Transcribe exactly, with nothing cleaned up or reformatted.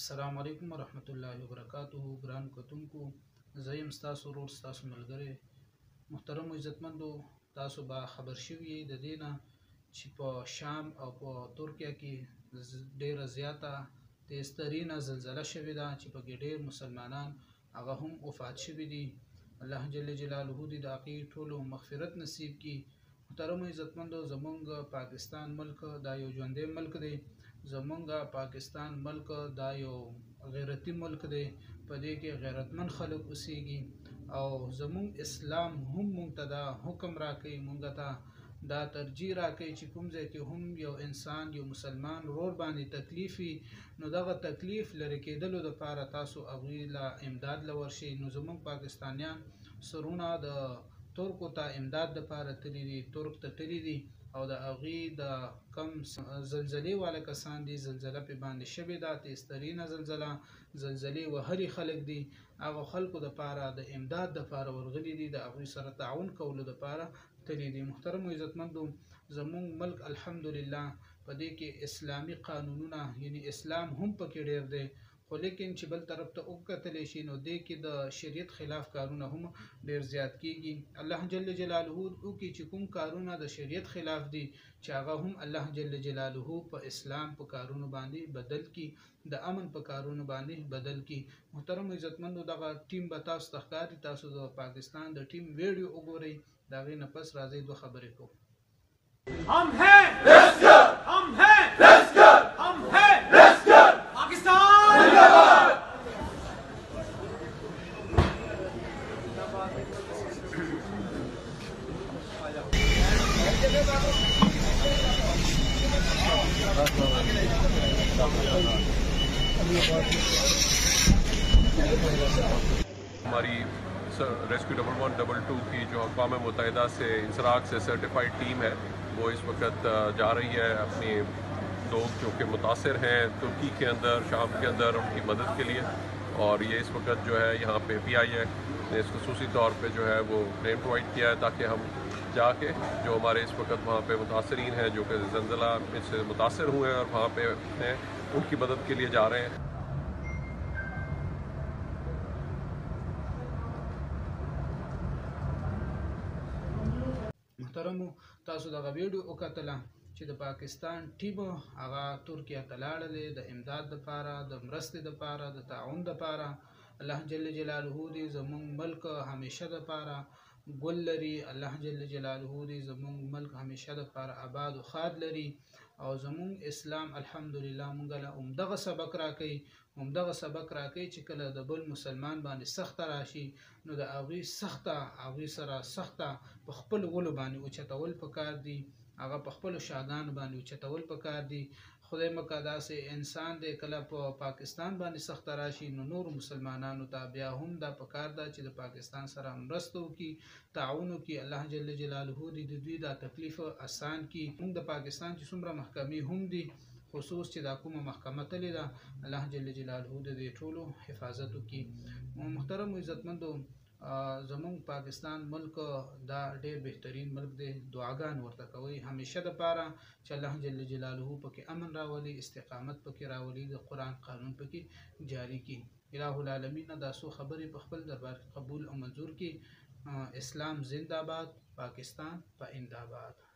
السلام علیکم ورحمت الله وبرکاته. ګران کتونکو، زه یم ستاسو ورور ستاسو ملګری محترم و عزتمندو. تاسو به خبر شوي د دې نه چې په شام او په ترکیه کې ډیره زیاته تیزترینه زلزله شوې ده چې پکې ډیر مسلمانان هغه هم وفات شوي دي. الله جل جلاله دې د هغې ټولو مغفرت نصیب کړي. محترم و عزتمندو، زمونږ پاکستان ملک دا یو ژوندی ملک دی. زمونږ پاکستان ملک دا یو غیرتی ملک دی. په دې کې غیرتمن خلک اوسیږي او زمونږ اسلام هم مونږ ته دا حکم راکوي، مونږ ته دا ترجیح راکوي چې کوم ځای کې هم یو انسان یو مسلمان ورور باندې تکلیف وي، نو دغه تکلیف لرې کېدلو دپاره تاسو هغوی له امداد له ورشئ. نو زمونږ پاکستانیان سرونه د ترکو ته امداد دپاره تللي دي، ترک ته تللي دي او د هغې د کم زلزلې والا کسان دي، زلزله پې باندې شوې ده، تیزترینه زلزله، زلزلې وهلي خلک دي، هغو خلکو دپاره د امداد دپاره ورغلي دي، د هغوی سره تعاون کولو دپاره تللي دي. محترم و عزتمندو، زمونږ ملک الحمدلله په دې کې اسلامي قانونونه یعنی اسلام هم پکې ډېر دی، خو لیکن چې بل طرف ته وکتلی شي نو دې کې د شریعت خلاف کارونه هم ډېر زیات کېږي. الله جل جلاله وکړي چې کوم کارونه د شریعت خلاف دي چې هغه هم الله جل جلاله په اسلام په کارونو باندې بدل کړي، د امن په کارونو باندې بدل کړي. محترم و عزتمندو، دغه ټیم به تاسو ته ښکاري. تاسو د پاکستان د ټیم ویډیو وګورئ، د هغې نه پس راځئ دوه خبرې کوو. हम हैं लश्कर, हम हैं लश्कर, हम हैं लश्कर, पाकिस्तान जिंदाबाद। हमारी rescue double one double two की जो अक़वाम मुत्तहिदा से इंसराग से सर्टिफाइड टीम है वो इस वक्त जा रही है अपनी लोग जो कि मुतासर हैं तुर्की के अंदर, शाम के अंदर, उनकी मदद के लिए। और ये इस वक्त जो है यहाँ पे पी आई है ने इस खसूसी तौर पे जो है वो प्लेन प्रोवाइड किया है ताकि हम जाके जो हमारे इस वक्त वहाँ पे मुतासरीन हैं जो कि ज़लज़ला से मुतासर हुए हैं और वहाँ पे हैं उनकी मदद के लिए जा रहे हैं। محترمو، تاسو دغه ویډیو وکتله چې د پاکستان ټیم هغه ترکیه ته لاړلې د امداد دپاره، د مرستې دپاره، د تعاون دپاره. الله جل جلاله دې زمونږ ملک همیشه دپاره ګل لري، الله جل جلاله دې زمونږ ملک همیشه دپاره آباد و خاد لري او زمونږ اسلام الحمدلله مونږ له همدغه سبق راکوي، همدغه سبق راکوي چې کله د بل مسلمان باندې سخته راشي نو د هغوی سخته هغوی سره سخته په خپلو ولو باندې اوچتول پکار دي، هغه په خپلو شاګانو باندې اوچتول پکار دي. خدای مکه داسې انسان دی کله په پا پاکستان باندې سخته راشي نو نورو مسلمانانو ته بیا هم دا پکار ده چې د پاکستان سره مرسته وکړي، تعاون وکړي. الله جل جلاله دې د دوی دا تکلیف اسان کړي. موږ د پاکستان چې څومره محکمې هم دي، خصوص چې دا کومه محکمه تللې ده، الله جل جلاله د دې ټولو حفاظت وکړي. محترم و عزتمندو، زمونږ پاکستان ملک دا ډېر بهترین ملک دی. دعاګان ورته کوئ همیشه دپاره چې الله جل جلاله پکې امن راولي، استقامت پکې راولي، د قرآن قانون پکې جاری کړي. الہ العالمین دا څو خبرې په خپل دربار کې قبول او منظور کړي. اسلام زنده باد، پاکستان پاینده باد.